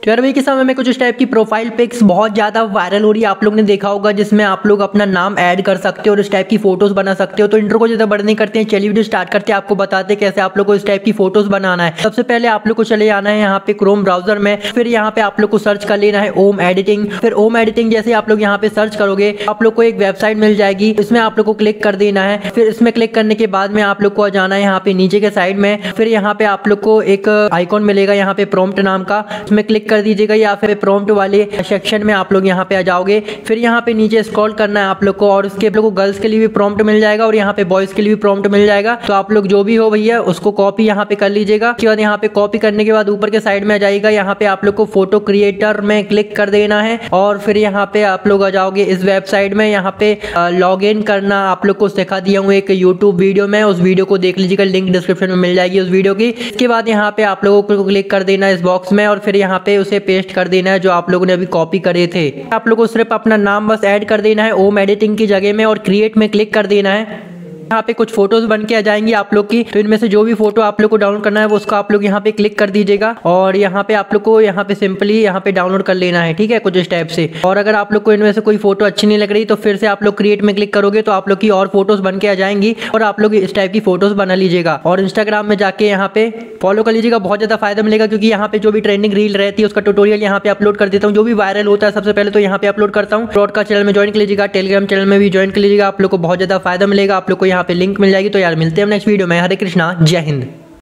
तो यार भाई के समय में कुछ इस टाइप की प्रोफाइल पिक्स बहुत ज्यादा वायरल हो रही है, आप लोग ने देखा होगा, जिसमें आप लोग अपना नाम ऐड कर सकते हो और इस टाइप की फोटोज बना सकते हो। तो इंट्रो को ज्यादा बड़ नहीं करते हैं, चलिए वीडियो स्टार्ट करते हैं। आपको बताते हैं कैसे आप लोग को इस टाइप की फोटोज बनाना है। सबसे पहले आप लोग को चले आना है यहाँ पे क्रोम ब्राउजर में, फिर यहाँ पे आप लोग को सर्च कर लेना है ओम एडिटिंग। फिर ओम एडिटिंग जैसे आप लोग यहाँ पे सर्च करोगे आप लोग को एक वेबसाइट मिल जाएगी, इसमें आप लोग को क्लिक कर देना है। फिर इसमें क्लिक करने के बाद में आप लोग को जाना है यहाँ पे नीचे के साइड में, फिर यहाँ पे आप लोग को एक आइकॉन मिलेगा यहाँ पे प्रॉम्प्ट नाम का, इसमें क्लिक कर दीजिएगा या फिर प्रॉम्प्ट वाले सेक्शन में आप लोग यहाँ पे आ जाओगे। फिर यहाँ पे नीचे स्क्रॉल करना है आप लोग को, और उसके आप लोग को गर्ल्स के लिए भी प्रॉम्प्ट मिल जाएगा और यहाँ पे बॉयज के लिए भी प्रॉम्प्ट मिल जाएगा। तो आप लोग जो भी हो भैया उसको कॉपी यहाँ पे कर लीजिएगा। उसके बाद यहाँ पे कॉपी करने के बाद ऊपर के साइड में आ जाएगा, यहाँ पे आप लोग को फोटो क्रिएटर में क्लिक कर देना है और फिर यहाँ पे आप लोग आ जाओगे इस वेबसाइट में। यहाँ पे लॉग इन करना आप लोग को सिखा दिया हूँ एक यूट्यूब वीडियो में, उस वीडियो को देख लीजिएगा, लिंक डिस्क्रिप्शन में मिल जाएगी उस वीडियो की। इसके बाद यहाँ पे आप लोगों को क्लिक कर देना है इस बॉक्स में और फिर यहाँ पे उसे पेस्ट कर देना है जो आप लोगों ने अभी कॉपी करे थे। आप लोगों को सिर्फ अपना नाम बस ऐड कर देना है ओम एडिटिंग की जगह में और क्रिएट में क्लिक कर देना है। यहाँ पे कुछ फोटोज बन के आ जाएंगी आप लोग की, तो इनमें से जो भी फोटो आप लोग को डाउनलोड करना है वो उसको आप लोग यहाँ पे क्लिक कर दीजिएगा और यहाँ पे आप लोग को यहाँ पे सिंपली यहाँ पे डाउनलोड कर लेना है, ठीक है, कुछ इस टाइप से। और अगर आप लोग को इनमें से कोई फोटो अच्छी नहीं लग रही तो फिर से आप लोग क्रिएट में क्लिक करोगे तो आप लोग की और फोटोज बन के आ जाएंगी और आप लोग इस टाइप की फोटोज बना लीजिएगा। और इंस्टाग्राम में जाके यहाँ पे फॉलो कर लीजिएगा, बहुत ज्यादा फायदा मिलेगा, क्योंकि यहाँ पे जो भी ट्रेंडिंग रील रहती है उसका ट्यूटोरियल यहाँ पे अपलोड कर देता हूँ। जो भी वायरल होता है सबसे पहले तो यहाँ पे अपलोड करता हूँ। ब्रॉडकास्ट चैनल में ज्वाइन कर लीजिएगा, टेलीग्राम चैनल में भी ज्वाइन कर लीजिएगा, आप लोग को बहुत ज्यादा फायदा मिलेगा। आप लोग को यहाँ पे लिंक मिल जाएगी। तो यार मिलते हैं नेक्स्ट वीडियो में। हरे कृष्णा, जय हिंद।